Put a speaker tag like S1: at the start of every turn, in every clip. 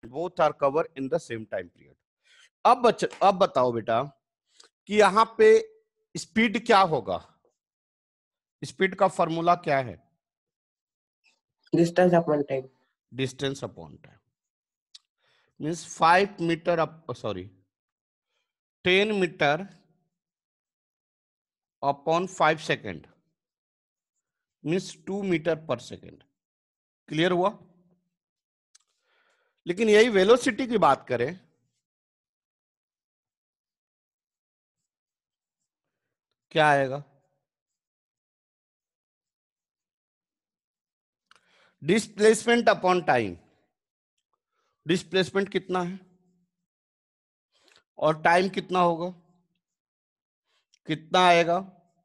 S1: both are covered in the same time period. अब बताओ बेटा कि यहां पे स्पीड क्या होगा, स्पीड का फॉर्मूला क्या है?
S2: Distance upon time.
S1: Distance upon time means 5 metre up, sorry 10 metre upon 5 second means 2 metre पर सेकेंड। क्लियर हुआ? लेकिन यही वेलोसिटी की बात करें क्या आएगा? Displacement upon time. डिस्प्लेसमेंट कितना है और टाइम कितना होगा, कितना आएगा?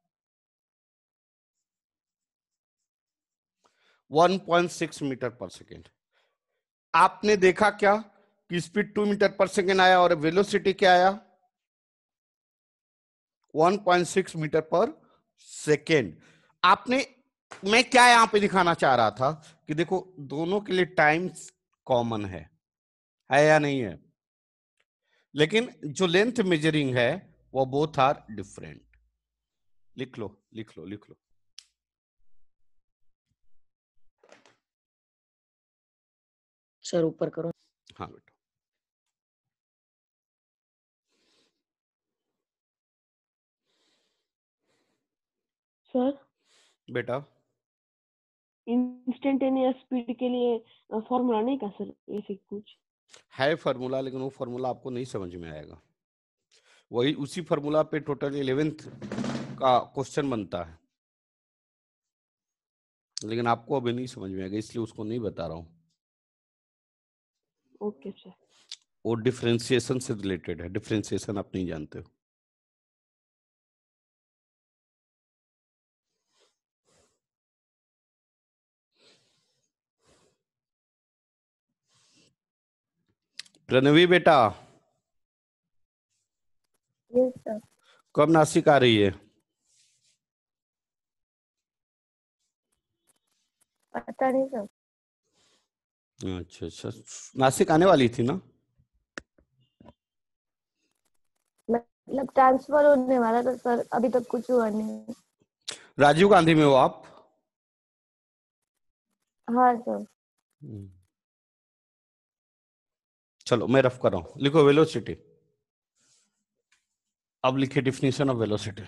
S1: 1.6 मीटर पर सेकेंड। आपने देखा क्या कि स्पीड 2 मीटर पर सेकेंड आया और वेलोसिटी क्या आया? 1.6 मीटर पर सेकेंड। आपने, मैं क्या यहां पे दिखाना चाह रहा था कि देखो दोनों के लिए टाइम कॉमन है या नहीं है, लेकिन जो लेंथ मेजरिंग है वो बोथ आर डिफरेंट। लिख लो लिख लो लिख लो।
S2: सर ऊपर करो।
S1: हाँ बेटा।
S3: सर
S1: बेटा
S3: इंस्टेंटेनियस स्पीड के लिए फॉर्मूला नहीं का सर, ऐसे कुछ
S1: है फॉर्मूला, लेकिन वो फॉर्मूला आपको नहीं समझ में आएगा। वही उसी फॉर्मूला पे टोटल 11th का क्वेश्चन बनता है, लेकिन आपको अभी नहीं समझ में आएगा इसलिए उसको नहीं बता रहा हूं।
S3: Okay sir.
S1: वो डिफरेंशिएशन से रिलेटेड है, डिफरेंशिएशन आप नहीं जानते हो। प्रणवी बेटा
S4: यस सर।
S1: कब नासिक आ रही है?
S4: पता नहीं सर।
S1: अच्छा अच्छा, नासिक आने वाली थी ना?
S4: मतलब ट्रांसफर होने वाला था सर, अभी तक कुछ हुआ नहीं।
S1: राजीव गांधी में हो आप?
S4: हाँ सर।
S1: चलो मैं रफ कर रहा हूं, लिखो वेलोसिटी। अब लिखिए डिफिनीशन ऑफ वेलोसिटी।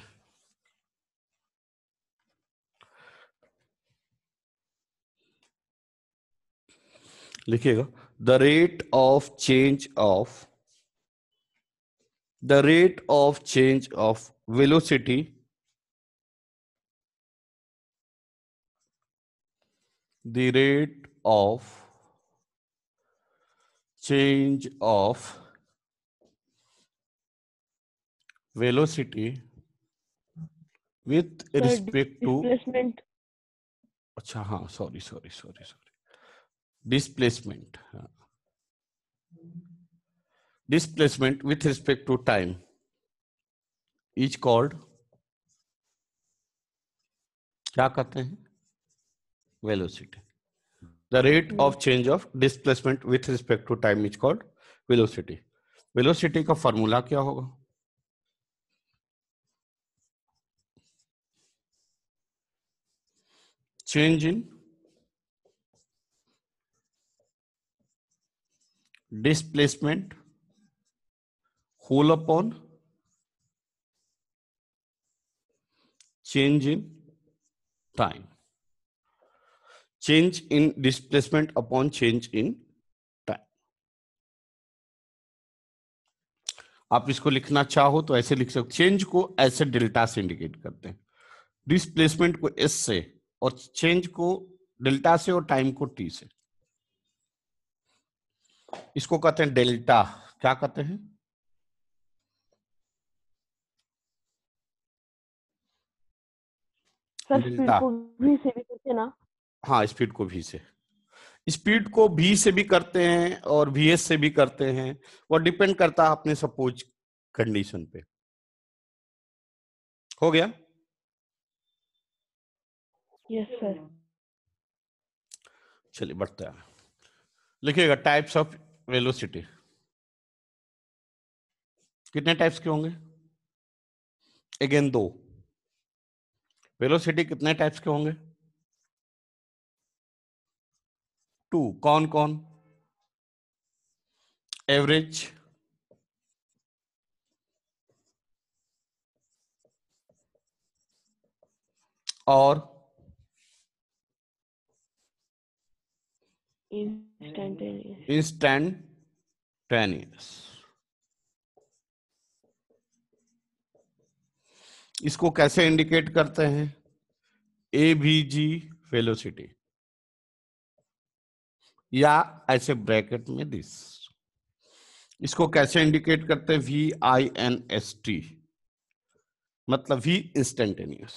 S1: लिखिएगा the rate of change of velocity the rate of change of velocity with respect to,
S3: displacement.
S1: अच्छा हाँ sorry sorry sorry sorry, displacement, displacement with respect to time is called, क्या कहते हैं? Velocity. The rate of change of displacement with respect to time is called velocity. Velocity का formula क्या होगा? Change in displacement whole upon change in time. Change in displacement upon change in time. आप इसको लिखना चाहो तो ऐसे लिख सकते, चेंज को ऐसे डेल्टा से इंडिकेट करते हैं, डिस्प्लेसमेंट को एस से, और चेंज को डेल्टा से और टाइम को टी से। इसको कहते हैं डेल्टा। क्या कहते हैं?
S3: सर स्पीड को भी से भी करते ना?
S1: हाँ स्पीड को भी से, स्पीड को भी से भी करते हैं और वीएस से भी करते हैं, वो डिपेंड करता है अपने सपोज कंडीशन पे। हो गया?
S3: Yes sir.
S1: चलिए बढ़ते हैं, लिखिएगा टाइप्स ऑफ वेलोसिटी कितने टाइप्स के होंगे? अगेन दो। वेलोसिटी कितने टाइप्स के होंगे? टू। कौन कौन? एवरेज, और
S3: इंस्टेंटेनियस।
S1: इंस्टैंटेनियस। इसको कैसे इंडिकेट करते हैं? एवीजी वेलोसिटी, या ऐसे ब्रैकेट में दिस। इसको कैसे इंडिकेट करते हैं? VINST, मतलब V इंस्टेंटेनियस।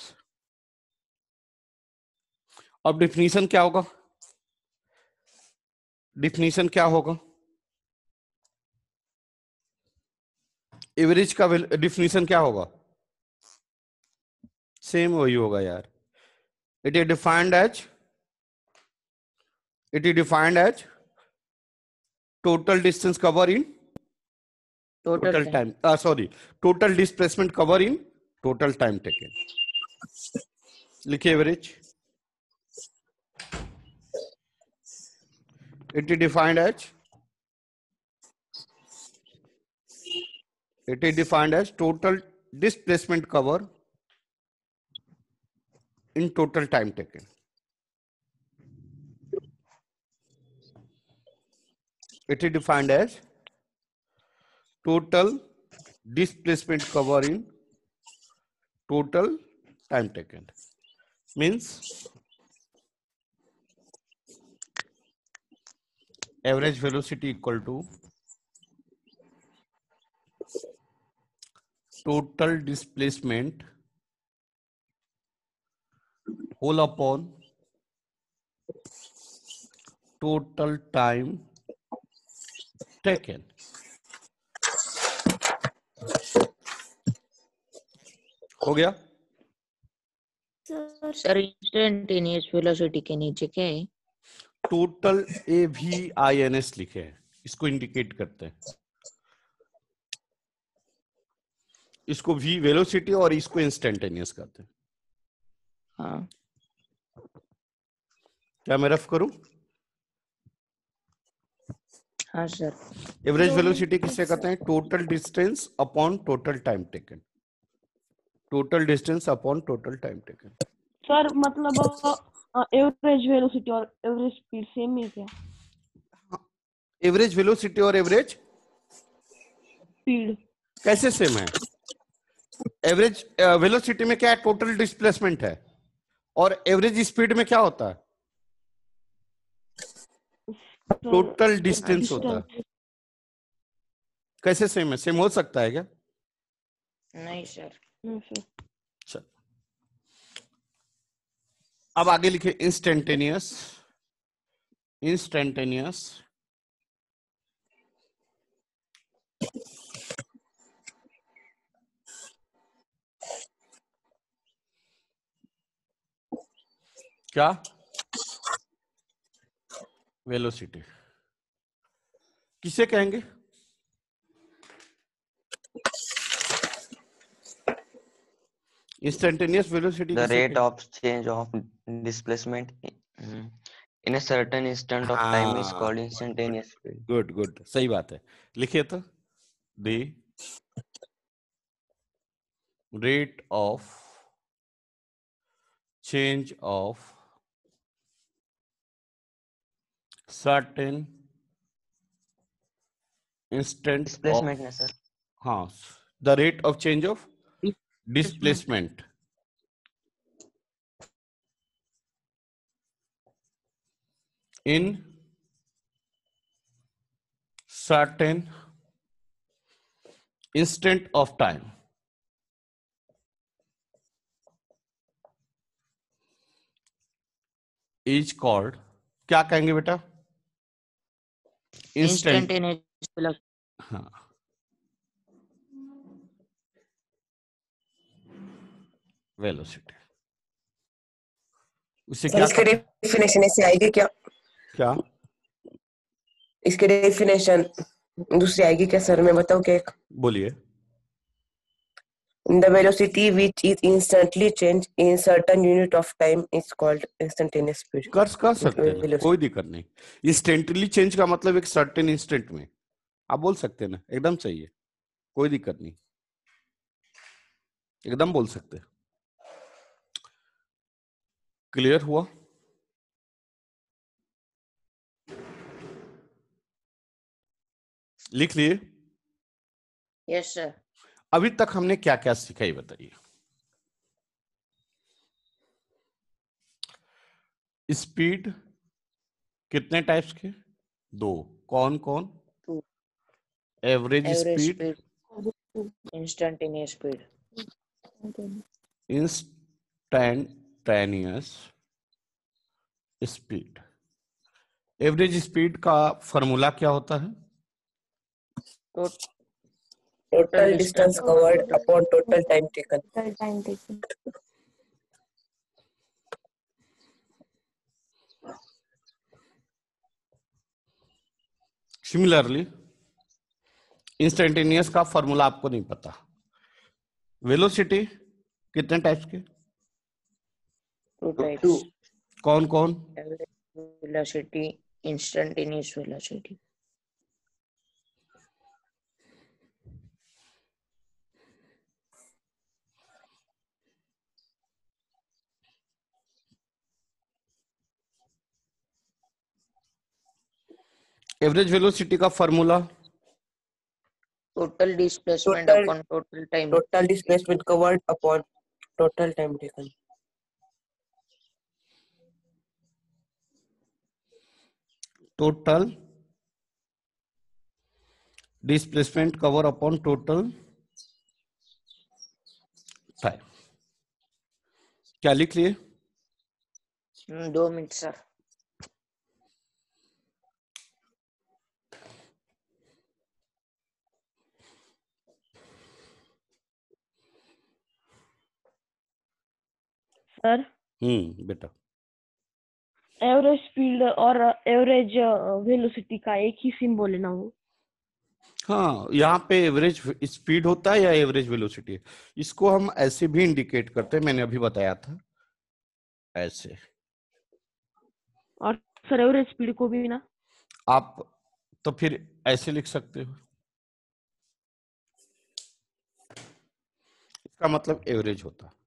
S1: अब डिफिनीशन क्या होगा? डिफिनीशन क्या होगा? एवरेज का डिफिनीशन क्या होगा? सेम वही होगा यार। It is defined as total distance cover in total time, sorry, total displacement cover in total time taken. लिखिए average. It is defined as total displacement cover in total time taken. It is defined as total displacement cover in total time taken. Means average velocity equal to total displacement whole upon total time taken. हो गया?
S2: Sir instantaneous velocity के नीचे क्या है?
S1: Total AVINS लिखे हैं, इसको indicate करते हैं। इसको V वेलोसिटी और इसको इंस्टेंटेनियस कहते हैं।
S2: हाँ
S1: क्या मैं रफ करूं?
S2: हाँ सर।
S1: एवरेज वेलोसिटी किससे कहते हैं? Total distance upon total time taken. Total distance upon total time taken.
S3: Sir मतलब एवरेज वेलोसिटी और एवरेज स्पीड सेम है क्या?
S1: एवरेज वेलोसिटी और एवरेज
S3: स्पीड
S1: कैसे सेम है? एवरेज वेलोसिटी में क्या है? टोटल डिस्प्लेसमेंट है। और एवरेज स्पीड में क्या होता है? टोटल डिस्टेंस होता है। कैसे सेम है? सेम हो सकता है क्या?
S2: नहीं सर।
S1: चल, अब आगे लिखे इंस्टेंटेनियस। इंस्टेंटेनियस क्या? वेलोसिटी किसे कहेंगे? Instantaneous velocity
S5: The
S1: किसे
S5: rate
S1: कहते
S5: of change of displacement in a certain instant of time is called instantaneous speed.
S1: Good good, सही बात है। लिखिए तो, the rate of change of certain instant of,
S5: Displacement ना sir?
S1: हाँ, the rate of change of displacement in certain instant of time is called, क्या कहेंगे बेटा? इंस्टेंट।
S2: Instantaneous velocity.
S1: हाँ, वेलोसिटी। उसे क्या
S6: इसकी डेफिनेशन ऐसे आएगी क्या?
S1: क्या?
S6: इसकी डेफिनेशन दूसरी आएगी क्या सर? मैं बताऊं क्या?
S1: बोलिए।
S6: The velocity which is instantly changed in certain unit of time is called instantaneous speed.
S1: कर सकते हैं ना,
S6: Velocity.
S1: कोई दिक्कत नहीं। इंस्टेंटली चेंज का मतलब एक सर्टेन इंस्टेंट में आप बोल सकते हैं ना, एकदम सही है, कोई दिक्कत नहीं, एकदम बोल सकते हैं। क्लियर हुआ? लिख लिए?
S2: Yes sir.
S1: अभी तक हमने क्या क्या सीखा ये बताइए। स्पीड कितने टाइप्स के? 2। कौन कौन?
S2: 2।
S1: Average
S2: average
S1: speed,
S2: speed, instantaneous speed.
S1: Instantaneous speed. Average speed का फॉर्मूला क्या होता है?
S6: Total distance covered upon total time taken.
S4: Total time taken.
S1: Similarly instantaneous का फॉर्मूला आपको नहीं पता। वेलोसिटी कितने टाइप्स के?
S2: 2 टाइप्स।
S1: कौन कौन?
S2: Average velocity, instantaneous velocity.
S1: Average velocity का formula
S2: total displacement
S6: Total-
S2: upon total time.
S6: Total displacement covered upon total time taken.
S1: Total displacement cover upon total time. क्या लिख लिए?
S2: 2 मिनट सर।
S3: सर
S1: बेटा।
S3: Average speed और average velocity का एक ही symbol है ना वो?
S1: हाँ, यहाँ पे एवरेज स्पीड होता है या एवरेज वेलोसिटी? इसको हम ऐसे भी इंडिकेट करते हैं, मैंने अभी बताया था ऐसे।
S3: और सर एवरेज स्पीड को भी ना?
S1: आप तो फिर ऐसे लिख सकते हो, इसका मतलब एवरेज होता है।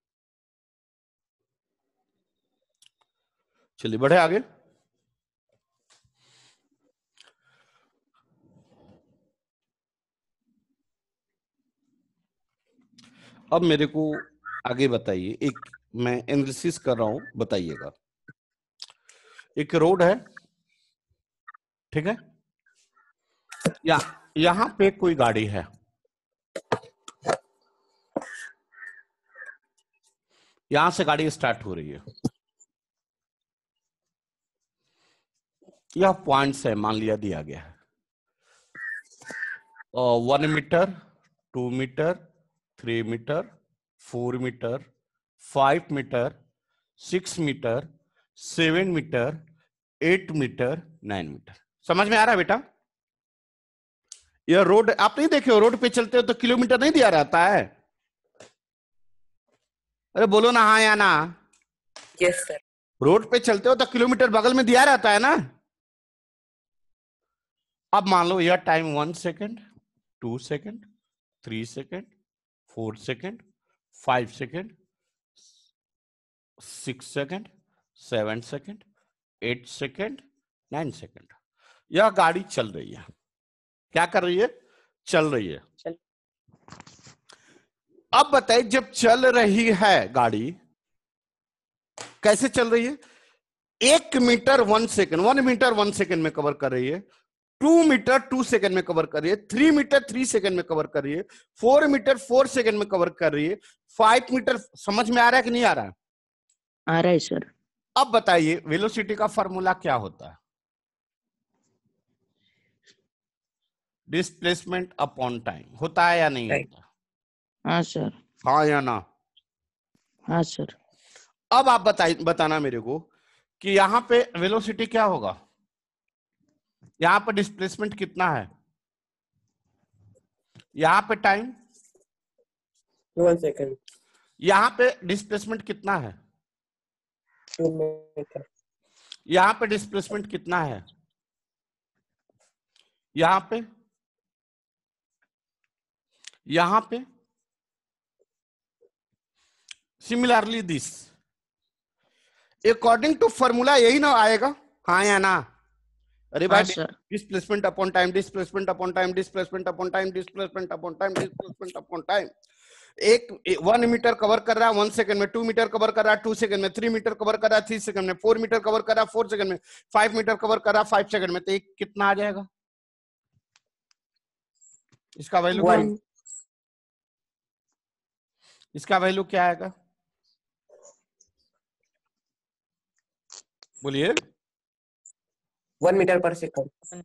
S1: चलिए बढ़े आगे। अब मेरे को आगे बताइए, एक मैं एनालिसिस कर रहा हूं, बताइएगा। एक रोड है, ठीक है, यहां पे कोई गाड़ी है, यहां से गाड़ी स्टार्ट हो रही है, यह पॉइंट्स है, मान लिया दिया गया है 1 metre, 2 metre, 3 metre, 4 metre, 5 metre, 6 metre, 7 metre, 8 metre, 9 metre. समझ में आ रहा है बेटा? यह रोड आप नहीं देखे हो, रोड पे चलते हो तो किलोमीटर नहीं दिया रहता है? अरे बोलो ना हाँ या ना।
S6: Yes sir.
S1: रोड पे चलते हो तो किलोमीटर बगल में दिया रहता है ना। अब मान लो यह time 1 second, 2 second, 3 second, 4 second, 5 second, 6 second, 7 second, 8 second, 9 second. यह गाड़ी चल रही है। क्या कर रही है? चल रही है। अब बताइए, जब चल रही है गाड़ी, कैसे चल रही है? 1 मीटर 1 सेकेंड, 1 मीटर 1 सेकेंड में कवर कर रही है, 2 मीटर 2 सेकेंड में कवर कर रही है, 3 मीटर 3 सेकेंड में कवर कर रही है, 4 मीटर 4 सेकेंड में कवर कर रही है, 5 मीटर। समझ में आ रहा है कि नहीं आ रहा है?
S2: आ रहा है सर।
S1: अब बताइए वेलोसिटी का फॉर्मूला क्या होता है? डिस्प्लेसमेंट अपॉन टाइम होता है या नहीं होता?
S2: हाँ सर।
S1: हाँ या ना?
S2: हाँ सर।
S1: अब आप बताना मेरे को कि यहां पे वेलोसिटी क्या होगा? यहाँ पे डिस्प्लेसमेंट कितना है, यहाँ पे टाइम,
S6: 1 second.
S1: यहाँ पे डिस्प्लेसमेंट कितना है,
S6: 2 meter.
S1: यहाँ पे डिस्प्लेसमेंट कितना है, यहाँ पे, यहाँ पे। Similarly this, according to formula यही ना आएगा, हाँ या ना? अरे भाई,
S2: हाँ सर।
S1: Displacement upon time, displacement upon time, displacement upon time, displacement upon time, displacement upon time. एक 1 मीटर कवर कर रहा है 1 सेकंड में, 2 मीटर कवर कर रहा है 2 सेकंड में, 3 मीटर कवर कर रहा है 3 सेकंड में, 4 मीटर कवर कर रहा है 4 सेकंड में, 5 मीटर कवर कर रहा है 5 सेकंड में, तो एक कितना आ जाएगा? इसका वैल्यू क्या?
S6: 1.
S1: इसका वैल्यू क्या आएगा? बोलिए।
S6: 1 meter per second.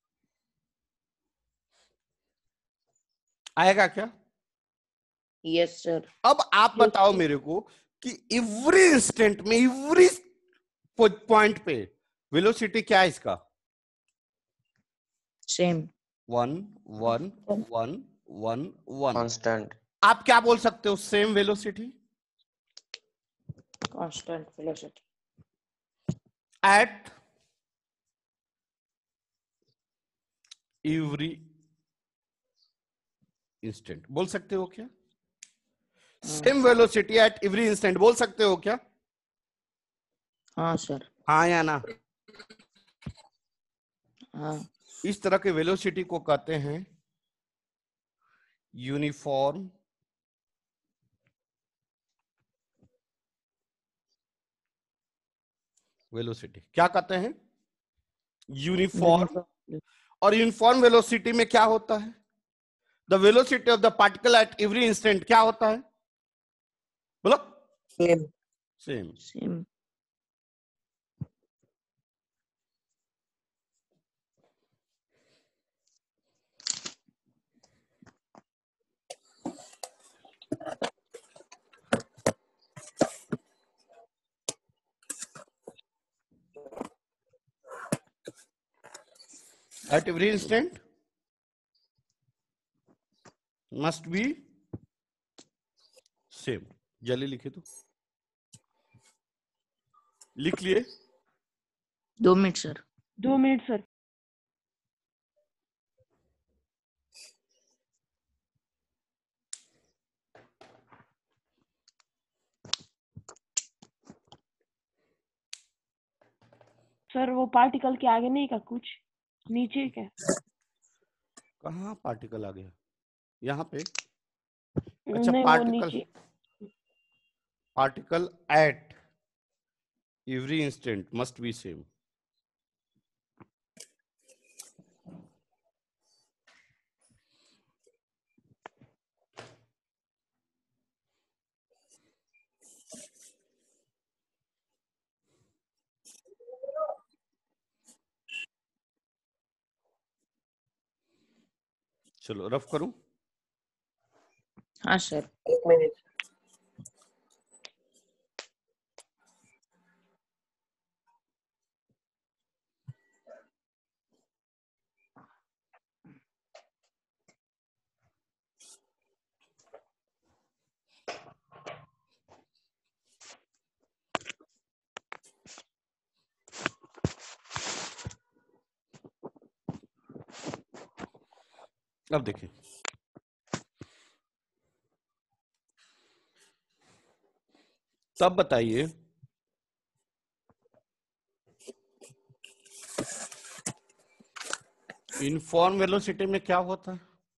S1: आएगा क्या?
S2: Yes sir.
S1: अब आप बताओ मेरे को कि एवरी इंस्टेंट में, एवरी पॉइंट पे वेलोसिटी क्या है इसका?
S2: सेम।
S1: 1 1 1 1 1।
S5: Constant.
S1: आप क्या बोल सकते हो? Same velocity
S2: constant velocity
S1: at every instant, बोल सकते हो क्या? Same velocity at every instant, बोल सकते हो क्या?
S2: हाँ सर।
S1: हाँ या ना?
S2: हाँ।
S1: इस तरह के वेलोसिटी को कहते हैं यूनिफॉर्म वेलोसिटी। क्या कहते हैं? यूनिफॉर्म। और यूनिफॉर्म वेलोसिटी में क्या होता है? The velocity of the particle at every instant क्या होता है? बोलो।
S6: Same.
S1: Same.
S2: Same.
S1: At every instant must be same. जल्दी लिखे तो, लिख लिए?
S2: 2 minute sir.
S3: 2 minute sir. Sir वो पार्टिकल के आगे नहीं का कुछ नीचे क्या?
S1: कहाँ पार्टिकल आ गया? यहाँ पे। अच्छा,
S3: नहीं वो
S1: पार्टिकल,
S3: नीचे।
S1: Particle at every instant must be same. चलो रफ करूं।
S2: हाँ सर।
S6: 1 minute.
S1: अब देखिए, तब बताइए यूनिफॉर्म वेलोसिटी में क्या होता है?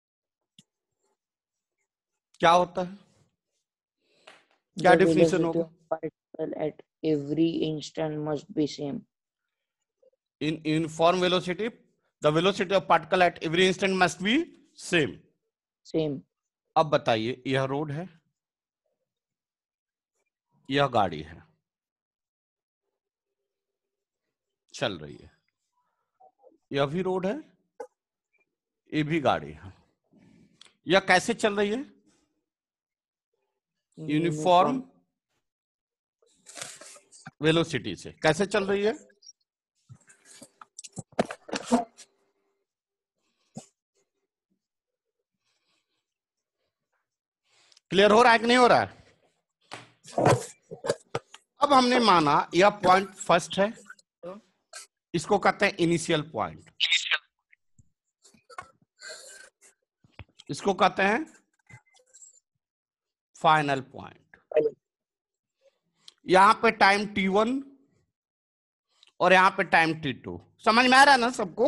S1: क्या होता है? क्या डेफिनेशन होगा?
S2: Particle at every instant must be same.
S1: In uniform velocity, the velocity of particle at every instant must be same.
S2: Same.
S1: अब बताइए, यह रोड है, यह गाड़ी है, चल रही है, यह भी रोड है, ये भी गाड़ी है। यह कैसे चल रही है? यूनिफॉर्म वेलोसिटी से। कैसे चल रही है? क्लियर हो रहा है कि नहीं हो रहा है? अब हमने माना यह पॉइंट फर्स्ट है, इसको कहते हैं इनिशियल पॉइंट, इसको कहते हैं फाइनल पॉइंट। यहां पे टाइम t1 और यहां पे टाइम t2। समझ में आ रहा है ना सबको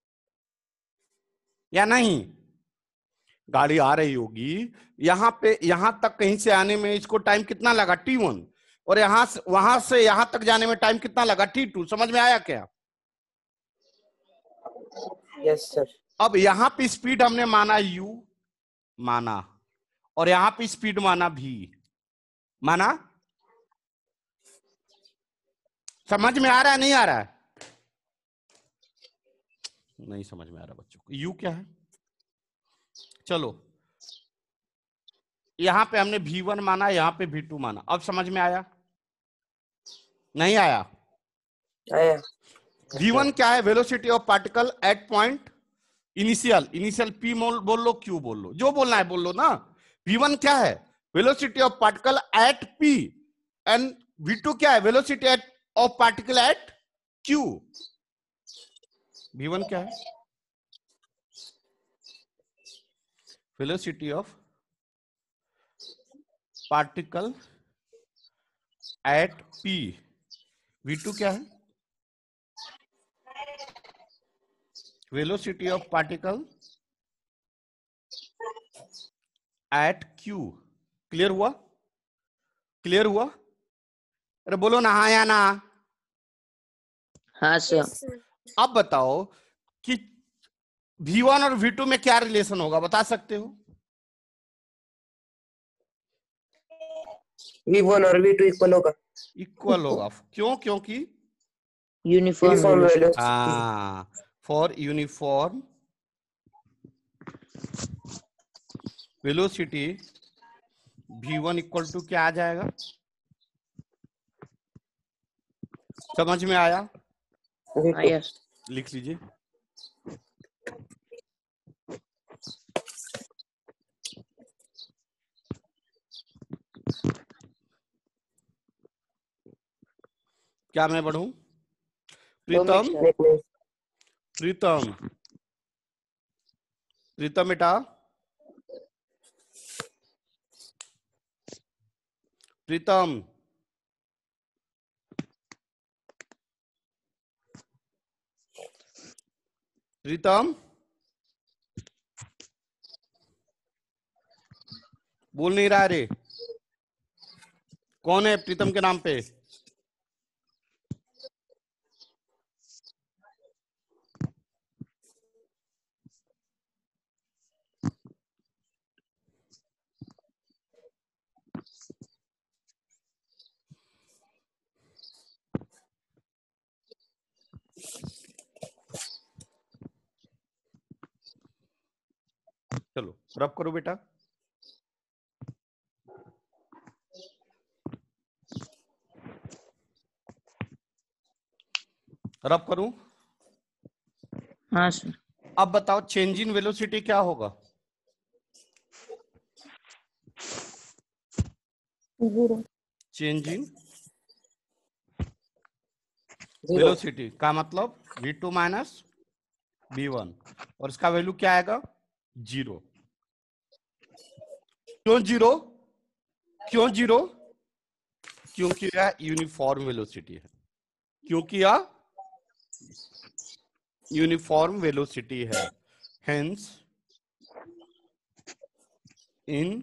S1: या नहीं? गाड़ी आ रही होगी यहां पे, यहां तक कहीं से आने में इसको टाइम कितना लगा t1, और वहां से यहां तक जाने में टाइम कितना लगा t2। समझ में आया क्या?
S6: Yes sir.
S1: अब यहां पे स्पीड हमने माना u माना, और यहां पे स्पीड माना v माना। समझ में आ रहा है नहीं आ रहा है? नहीं समझ में आ रहा बच्चों को। u क्या है? चलो यहां पे हमने v1 माना, यहां पे v2 माना। अब समझ में आया नहीं आया?
S6: आया।
S1: v1 क्या है? Velocity of particle at point initial. Initial p बोल लो, q बोल लो, जो बोलना है बोल लो ना। v1 क्या है? Velocity of particle at p, and v2 क्या है? Velocity of particle at q। v1 क्या है? Velocity of particle at p। v2 क्या है? Velocity of particle at q। Clear हुआ? क्लियर हुआ? अरे बोलो ना हाँ या ना।
S2: हाँ सर।
S4: Yes, sir.
S1: अब बताओ कि v1 और v2 में क्या रिलेशन होगा, बता सकते हो?
S6: V1 और V2 इक्वल होगा।
S1: इक्वल होगा। क्यों? क्योंकि
S2: uniform
S6: uniform
S2: velocity.
S6: Velocity.
S1: For uniform velocity v1 equal to क्या आ जाएगा? समझ में आया?
S2: हाँ यस।
S1: लिख लीजिए। क्या मैं बढ़ूं? प्रीतम, प्रीतम, प्रीतम बेटा, प्रीतम, प्रीतम, बोल नहीं रहा रे। कौन है प्रीतम के नाम पे? चलो रब करो बेटा। रब करूं?
S2: हाँ सर।
S1: अब बताओ चेंज इन वेलोसिटी क्या होगा?
S4: Zero.
S1: चेंज इन वेलोसिटी का मतलब v2 माइनस v1, और इसका वैल्यू क्या आएगा? 0। क्यों 0? क्यों 0? क्योंकि यह यूनिफॉर्म वेलोसिटी है। क्योंकि यह यूनिफॉर्म वेलोसिटी है। Hence in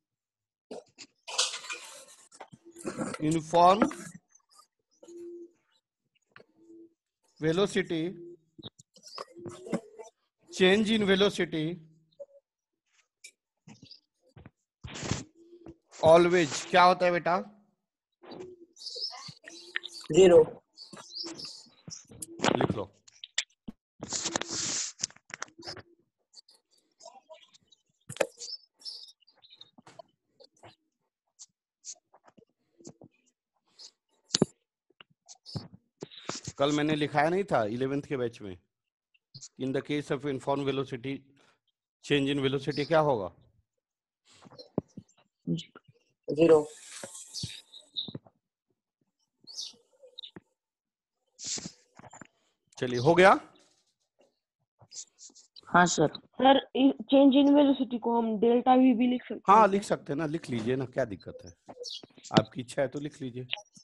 S1: uniform velocity, change in velocity always क्या होता है बेटा?
S6: 0।
S1: लिख लो। कल मैंने लिखाया नहीं था 11th के बैच में, in the case of uniform velocity change in velocity क्या होगा?
S6: 0.
S1: चलिए, हो गया।
S2: हाँ sir.
S3: Sir change in velocity को हम डेल्टा वी भी लिख सकते हैं
S1: हाँ,
S3: क्या?
S1: लिख सकते हैं ना, लिख लीजिए ना, क्या दिक्कत है, आपकी इच्छा है तो लिख लीजिए।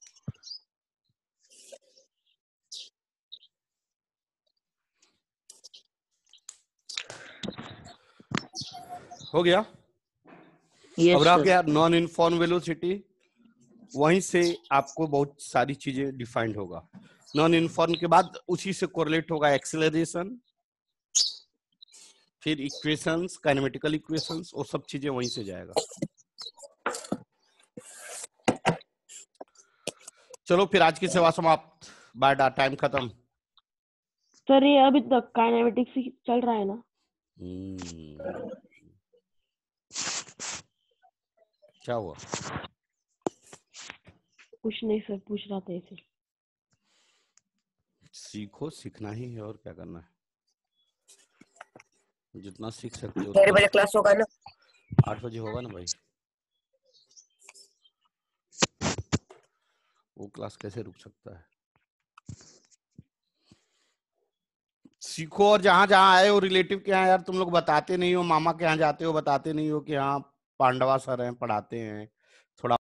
S1: हो गया।
S2: यस
S1: अब रह
S2: सर।
S1: गया नॉन यूनिफॉर्म वेलोसिटी, वहीं से आपको बहुत सारी चीजें डिफाइंड होगा। नॉन यूनिफॉर्म के बाद उसी से कोरिलेट होगा एक्सेलरेशन, फिर इक्वेशंस, काइनेमेटिकल इक्वेशंस, वो सब चीजें वहीं से जाएगा। चलो फिर आज की सेवा समाप्त, बाय, टाइम खत्म।
S3: सर ये अभी तक काइनेमेटिक्स ही चल रहा है ना?
S1: क्या हुआ?
S3: कुछ नहीं सर, पूछ रहा था ऐसे।
S1: सीखो, सीखना ही है, और क्या करना है, जितना सीख सकते हो।
S6: 8 बजे क्लास होगा ना?
S1: 8 बजे होगा ना भाई, वो क्लास कैसे रुक सकता है। सीखो, और जहां जहां आए हो रिलेटिव के यहाँ, यार तुम लोग बताते नहीं हो, मामा के यहाँ जाते हो बताते नहीं हो कि हाँ पांडवा सर हैं पढ़ाते हैं, थोड़ा